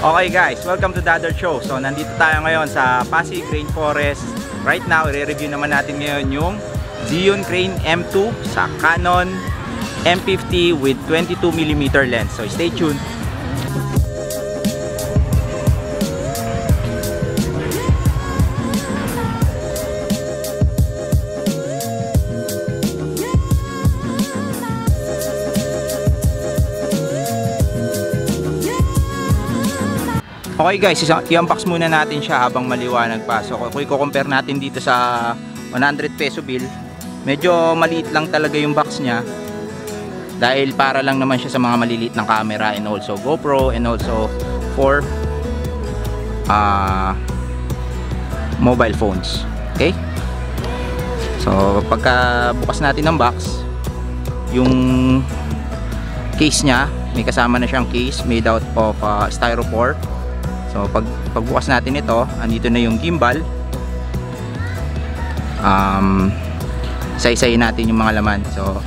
Okay guys, welcome to the other show. So nandito tayo ngayon sa Pasig Rainforest. Right now, i-review naman natin ngayon yung Zhiyun Crane M2 sa Canon M50 with 22mm lens. So stay tuned. Okay guys, i-unbox muna natin siya habang maliwanag pa. So kung i-compare natin dito sa 100 peso bill, medyo maliit lang talaga yung box niya. Dahil para lang naman siya sa mga maliliit ng camera and also GoPro and also for mobile phones. Okay? So pagka bukas natin ng box, yung case niya, may kasama na siyang case made out of styrofoam. So pagbukas natin ito, andito na yung gimbal. Isa-isayin natin yung mga laman. So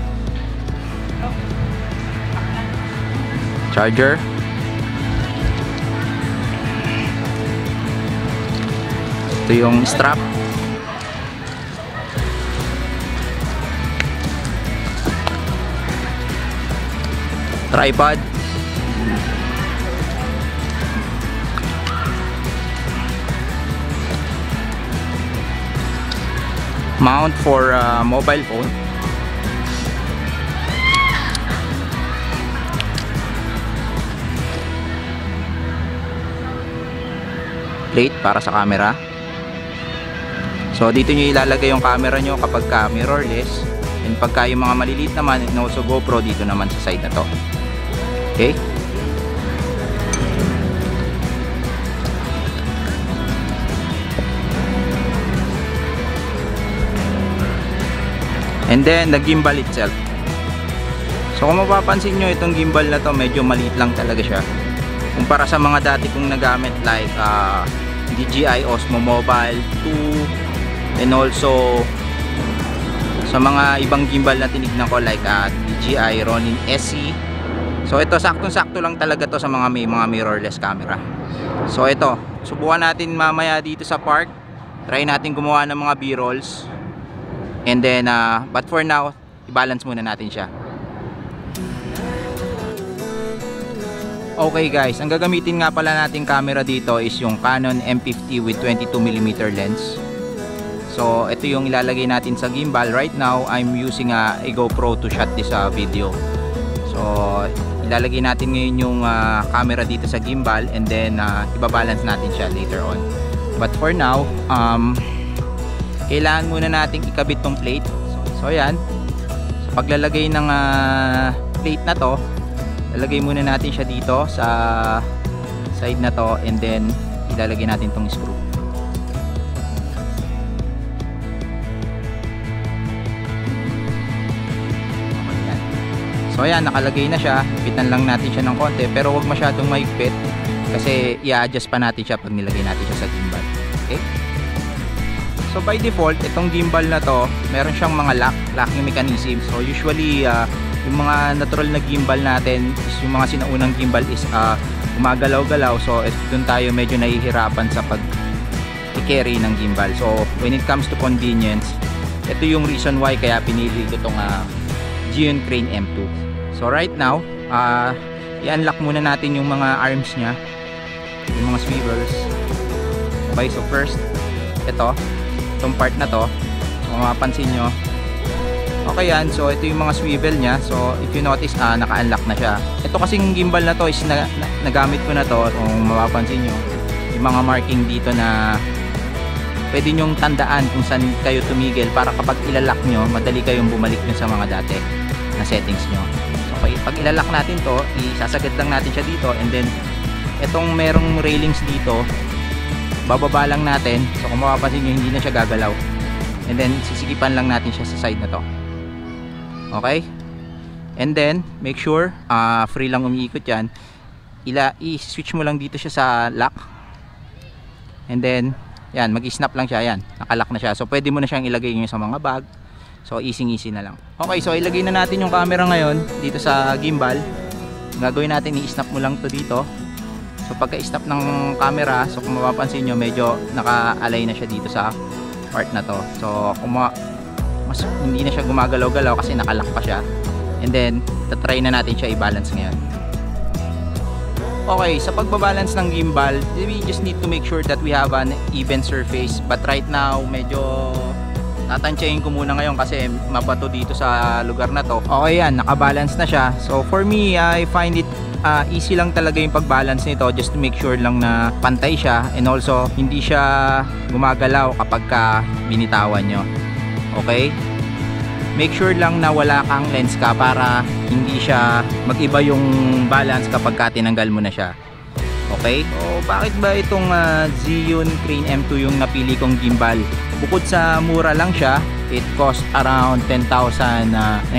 charger, ito yung strap, tripod, mount for mobile phone, plate para sa camera. So dito nyo ilalagay yung camera nyo kapag mirrorless, and pagka yung mga maliliit naman and also GoPro dito naman sa side na to. Okay? And then the gimbal itself. So kung mapapansin nyo, itong gimbal na to medyo maliit lang talaga siya kumpara sa mga dati kong nagamit like DJI Osmo Mobile 2 and also sa mga ibang gimbal na tinignan ko like DJI Ronin SE. So ito saktong-sakto lang talaga to sa mga may mga mirrorless camera. So ito, subukan natin mamaya dito sa park. Try natin gumawa ng mga B-rolls. And then, but for now, i-balance muna natin siya. Okay guys, ang gagamitin nga pala nating camera dito is yung Canon M50 with 22mm lens. So, ito yung ilalagay natin sa gimbal. Right now, I'm using a GoPro to shot this video. So, ilalagay natin ngayon yung camera dito sa gimbal and then ibabalance natin siya later on. But for now, kailangan muna nating ikabit tong plate. So ayan, so, paglalagay ng plate na to, lalagay muna natin siya dito sa side na to and then ilalagay natin tong screw. Ayan. So ayan, nakalagay na siya. Ipitan lang natin siya ng konti pero huwag masyadong mahigpit kasi i-adjust pa natin siya pag nilagay natin siya sa gimbal. Okay? So by default, itong gimbal na to, meron siyang mga locking mechanism. So usually, yung mga natural na gimbal natin, is yung mga sinaunang gimbal is gumagalaw-galaw. So doon tayo medyo nahihirapan sa pag-carry ng gimbal. So when it comes to convenience, ito yung reason why kaya pinili ko itong Zhiyun Crane M2. So right now, i-unlock muna natin yung mga arms nya, yung mga swivels. Okay, so first, itong part na to, kung mapapansin nyo, okay yan. So ito yung mga swivel nya. So if you notice, naka-unlock na siya. Ito kasing gimbal na to is nagamit ko na to. Kung mapapansin nyo, yung mga marking dito na pwede nyong tandaan kung saan kayo tumigil para kapag ilalak nyo, madali kayong bumalik nyo sa mga dati na settings nyo. So pag ilalak natin to, isasagad lang natin siya dito and then itong merong railings dito, bababa lang natin. So kung mapapansin nyo, hindi na siya gagalaw. And then sisigipan lang natin siya sa side na to. Okay? And then make sure free lang umiikot yan. I-switch mo lang dito siya sa lock. And then yan, mag-snap lang siya. Yan, nakalock na siya. So pwede mo na siyang ilagay sa mga bag. So easy na lang. Okay, so ilagay na natin yung camera ngayon dito sa gimbal. Gagawin natin, i-snap mo lang to dito. So pagka-stop ng camera, so kung mapapansin nyo, medyo naka-align na siya dito sa part na to. So kung mas hindi na siya gumagalaw-galaw kasi nakalock pa siya. And then tatry na natin siya i-balance ngayon. Okay, sa pagbabalance ng gimbal, we just need to make sure that we have an even surface. But right now, medyo tatansyahin ko muna ngayon kasi mabato dito sa lugar na to. Okay yan, nakabalance na siya. So for me, I find it easy lang talaga yung pagbalance nito, just to make sure lang na pantay siya and also hindi siya gumagalaw kapag binitawan nyo. Okay? Make sure lang na wala kang lens ka para hindi siya mag-iba yung balance kapag tinanggal mo na siya. Okay? So bakit ba itong Zhiyun Crane M2 yung napili kong gimbal? Bukod sa mura lang siya, it cost around 10,980.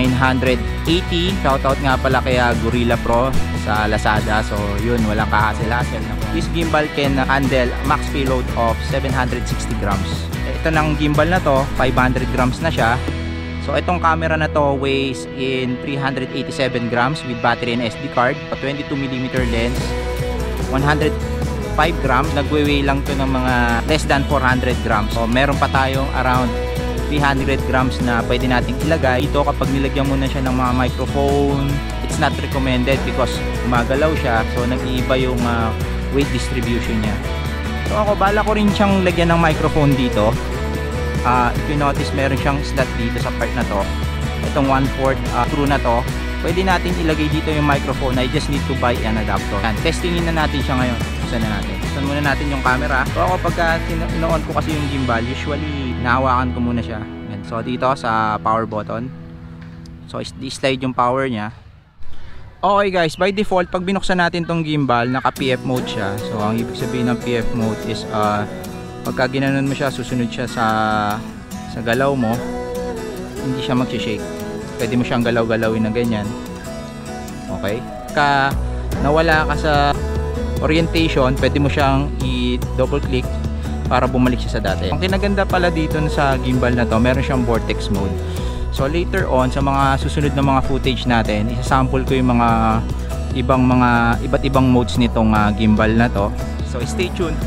Shoutout nga pala kaya Gorilla Pro sa Lazada. So yun, walang kahasel-hasel. This gimbal can handle a max payload of 760 grams. Ito ng gimbal na to, 500 grams na siya. So itong camera na to weighs in 387 grams with battery and SD card, a 22mm lens, 105 grams. Nagwe-weigh lang to ng mga less than 400 grams. So meron pa tayong around 300 grams na pwede nating ilagay. Ito kapag nilagyan mo na siya ng mga microphone, it's not recommended because gumagalaw siya. So nag-iiba yung weight distribution niya. So ako, bala ko rin siyang lagyan ng microphone dito. If you notice, meron siyang slot dito sa part na to. Itong 1/4 screw na to, pwede natin ilagay dito yung microphone. I just need to buy an adapter. Yan, testingin na natin siya ngayon. Buksan na natin. Buksan muna natin yung camera. So ako, pagka ino-on ko kasi yung gimbal, usually nahawakan ko muna siya. Yan. So dito sa power button, so i-slide yung power niya. Okay guys, by default pag binuksan natin tong gimbal, naka PF mode siya. So ang ibig sabihin ng PF mode is pagka ginanon mo siya, susunod siya sa galaw mo, hindi siya mag-shake. Pwede mo siyang galaw-galawin ng ganyan. Okay? Pagka nawala ka sa orientation, pwede mo siyang i-double click para bumalik siya sa dati. Ang kinaganda pala dito sa gimbal na to, meron siyang vortex mode. So later on, sa mga susunod na mga footage natin, isa-sample ko yung mga iba't ibang modes nitong gimbal na to. So stay tuned.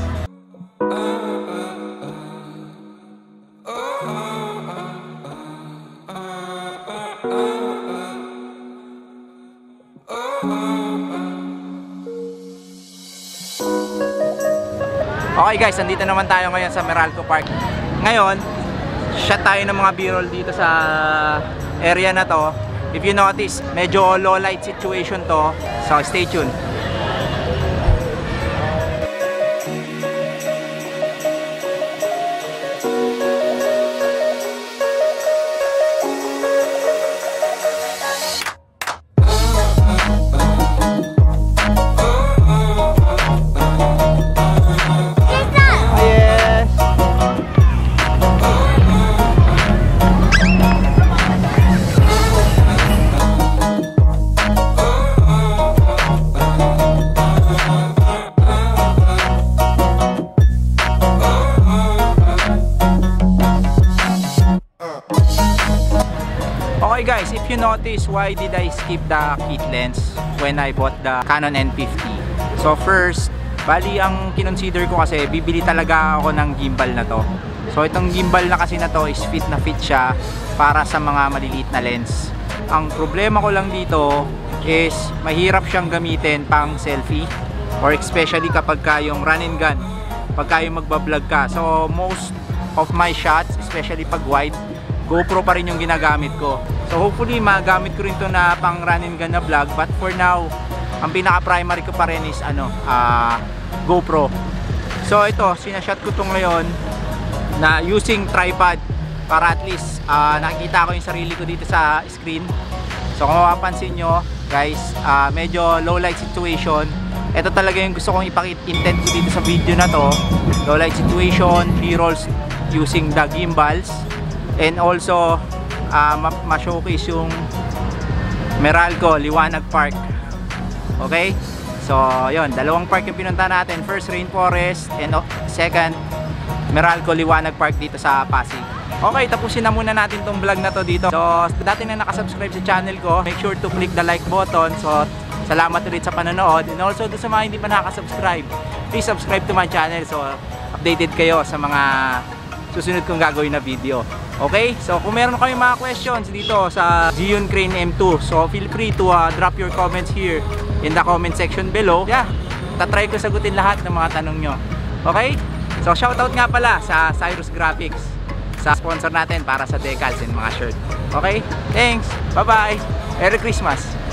Okay guys, nandito naman tayo ngayon sa Meralco Park. Ngayon, shot tayo ng mga b-roll dito sa area na to. If you notice, medyo low light situation to. So stay tuned. Okay guys, if you notice, why did I skip the kit lens when I bought the Canon M50? So first, bali ang kinonsider ko kasi bibili talaga ako ng gimbal na to. So itong gimbal na kasi na to is fit na fit siya para sa mga maliliit na lens. Ang problema ko lang dito is mahirap siyang gamitin pang selfie or especially kapag yung run and gun, pagka yung magbablog ka. So most of my shots, especially pag wide, GoPro pa rin yung ginagamit ko. So hopefully magamit ko rin to na pang run and gun na vlog, but for now ang pinaka primary ko pa rin is GoPro. So ito, sinashot ko to ngayon na using tripod para at least nakikita ko yung sarili ko dito sa screen. So kung mapapansin nyo guys, medyo low light situation. Ito talaga yung gusto kong intent ko dito sa video na to. Low light situation, b-rolls using the gimbals, and also ma-showcase yung Meralco Liwanag Park. Okay? So yun, dalawang park yung pinunta natin. First, Rainforest, and second, Meralco Liwanag Park dito sa Pasig. Okay, tapusin na muna natin tong vlog na to dito. So dati na nakasubscribe sa channel ko, make sure to click the like button. So Salamat ulit sa panonood. And also doon sa mga hindi pa nakaka-subscribe, please subscribe to my channel so updated kayo sa mga susunod kong gagawin na video. Okay? So kung meron kayong mga questions dito sa Zhiyun Crane M2, so feel free to drop your comments here in the comment section below. Yeah, tatry ko sagutin lahat ng mga tanong nyo. Okay? So shoutout nga pala sa Cyrus Graphics, sa sponsor natin para sa decals and mga shirt. Okay? Thanks! Bye bye! Merry Christmas!